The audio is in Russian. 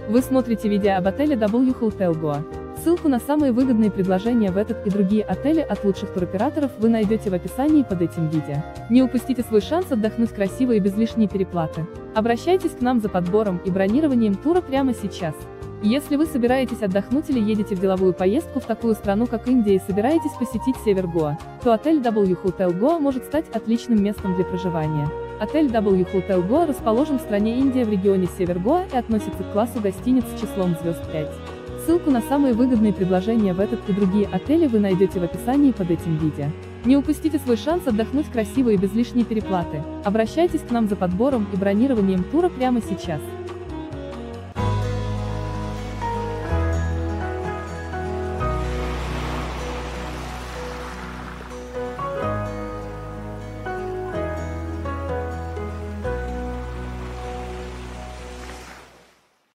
Вы смотрите видео об отеле W Hotel Goa. Ссылку на самые выгодные предложения в этот и другие отели от лучших туроператоров вы найдете в описании под этим видео. Не упустите свой шанс отдохнуть красиво и без лишней переплаты. Обращайтесь к нам за подбором и бронированием тура прямо сейчас. Если вы собираетесь отдохнуть или едете в деловую поездку в такую страну, как Индия, и собираетесь посетить север Гоа, то отель W Hotel Goa может стать отличным местом для проживания. Отель W Hotel Goa расположен в стране Индия в регионе Север Гоа и относится к классу гостиниц с числом звезд 5. Ссылку на самые выгодные предложения в этот и другие отели вы найдете в описании под этим видео. Не упустите свой шанс отдохнуть красиво и без лишней переплаты. Обращайтесь к нам за подбором и бронированием тура прямо сейчас.